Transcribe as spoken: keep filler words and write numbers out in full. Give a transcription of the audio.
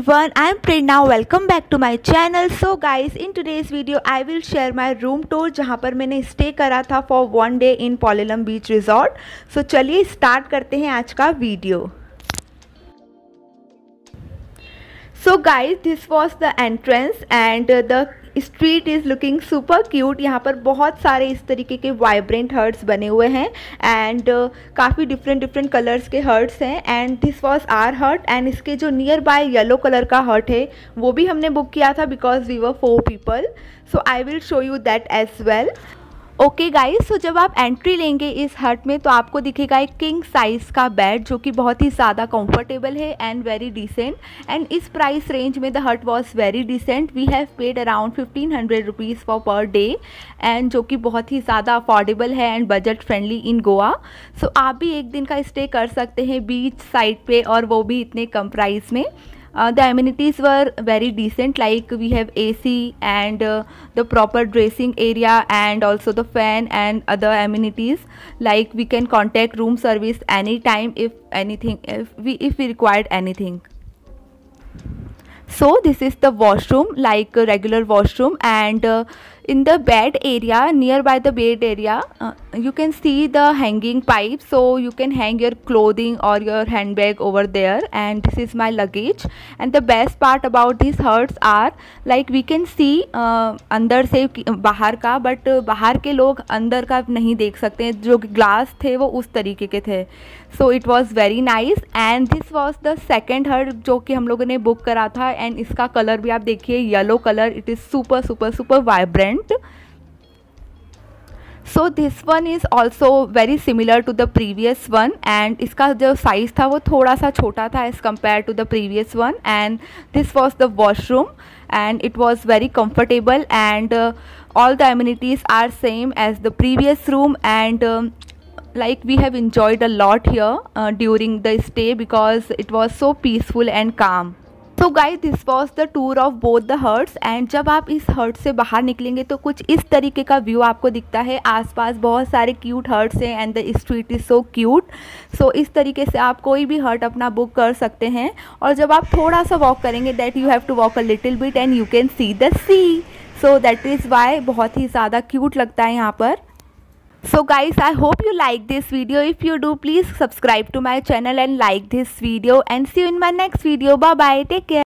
everyone, I am Prerna. Welcome back to my channel. So guys, in today's video I will share my room tour जहाँ पर मैंने stay करा था for one day in Palolem Beach Resort. So चलिए start करते हैं आज का video. So guys, this was the entrance and the street is looking super cute. यहाँ पर बहुत सारे इस तरीके के वाइब्रेंट हर्ट्स बने हुए हैं एंड uh, काफ़ी डिफरेंट डिफरेंट कलर्स के हर्ट्स हैं. And this was our hut and इसके जो नियर बाय येलो कलर का हर्ट है वो भी हमने बुक किया था because we were four people. So I will show you that as well. Okay guys, so जब आप एंट्री लेंगे इस हट में तो आपको दिखेगा एक किंग साइज़ का बेड जो कि बहुत ही ज़्यादा कंफर्टेबल है एंड वेरी डिसेंट. एंड इस प्राइस रेंज में the hut was very decent. We have paid around fifteen hundred rupees for per day and जो कि बहुत ही ज़्यादा अफोर्डेबल है and budget friendly in Goa. So आप भी एक दिन का स्टे कर सकते हैं बीच साइड पे और वो भी इतने कम प्राइस में. Uh, the amenities were very decent, like we have A C and uh, the proper dressing area and also the fan and other amenities, like we can contact room service anytime if anything if we if we required anything. So this is the washroom, like a regular washroom, and uh, in the bed area, nearby the bed area, uh, you can see the hanging pipe, so you can hang your clothing or your handbag over there. And this is my luggage. And the best part about these huts are like we can see uh, अंदर से बाहर का, but बाहर के लोग अंदर का नहीं देख सकते हैं. जो ग्लास थे वो उस तरीके के थे. So it was very nice. And this was the second hut जो कि हम लोगों ने बुक करा था. एंड इसका कलर भी आप देखिए, yellow colour. It is super super super vibrant. So this one is also very similar to the previous one. And इसका जो साइज़ था वो थोड़ा सा छोटा था as compare to the previous one. And this was the washroom and it was very comfortable and uh, all the amenities are same as the previous room. And um, like we have enjoyed a lot here uh, during the stay because it was so peaceful and calm. So guys, this was the tour of both the huts. and जब आप इस हट से बाहर निकलेंगे तो कुछ इस तरीके का व्यू आपको दिखता है. आसपास बहुत सारे क्यूट हट्स हैं and the street is so cute. So इस तरीके से आप कोई भी हट अपना बुक कर सकते हैं. और जब आप थोड़ा सा वॉक करेंगे that you have to walk a little bit and you can see the sea. So that is why बहुत ही ज़्यादा क्यूट लगता है यहाँ पर. So guys, I hope you like this video. If you do, please subscribe to my channel and like this video, and see you in my next video. Bye bye, take care.